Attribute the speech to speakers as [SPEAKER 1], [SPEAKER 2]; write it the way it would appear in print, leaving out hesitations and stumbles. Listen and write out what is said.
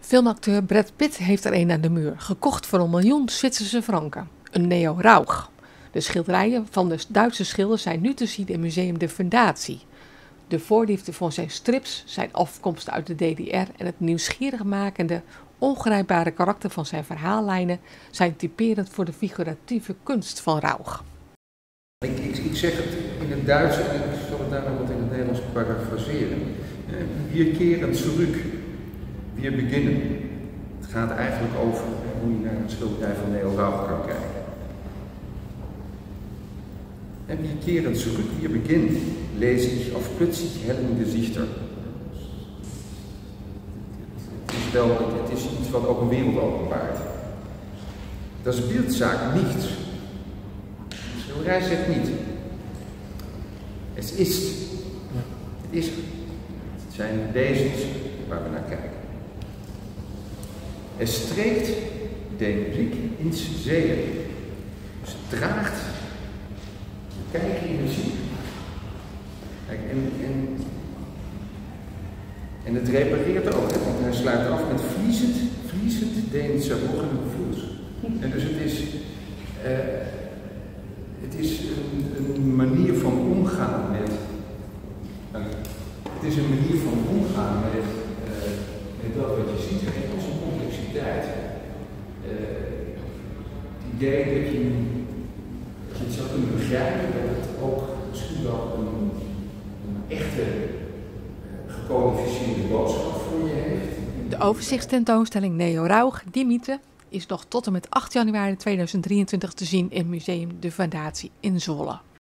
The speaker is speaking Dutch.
[SPEAKER 1] Filmacteur Brad Pitt heeft er een aan de muur, gekocht voor 1 miljoen Zwitserse franken. Een Neo Rauch. De schilderijen van de Duitse schilder zijn nu te zien in Museum de Fundatie. De voorliefde voor zijn strips, zijn afkomst uit de DDR en het nieuwsgierigmakende, ongrijpbare karakter van zijn verhaallijnen zijn typerend voor de figuratieve kunst van Rauch.
[SPEAKER 2] Ik zeg het in het Duits en ik zal het daarna wat in het Nederlands parafraseren. Wir kehren zurück, wir beginnen. Het gaat eigenlijk over hoe je naar een schilderij van Neo Rauch kan kijken. En wir kehren zurück, wir beginnen, lese ich auf plötzlich hellen Gesichter. Het is iets wat ook een wereld openbaart. Dat is Bildzaak niet. De schilderij zegt niet. Het is. Het is. Het zijn wezens waar we naar kijken. Het streekt den Blick ins Sehen. Dus het draagt kijken in de ziel. En het repareert ook, want hij sluit af met fließend den zerbrochenen Fluss. En dus het is een manier van omgaan met. Het is een manier van omgaan met dat wat je ziet in onze complexiteit. Het idee dat je het zou kunnen begrijpen dat het ook misschien wel een echte gecodificeerde boodschap voor je heeft.
[SPEAKER 1] De overzichtstentoonstelling Neo Rauch, Die Mythe, is nog tot en met 8 januari 2023 te zien in Museum de Fundatie in Zwolle.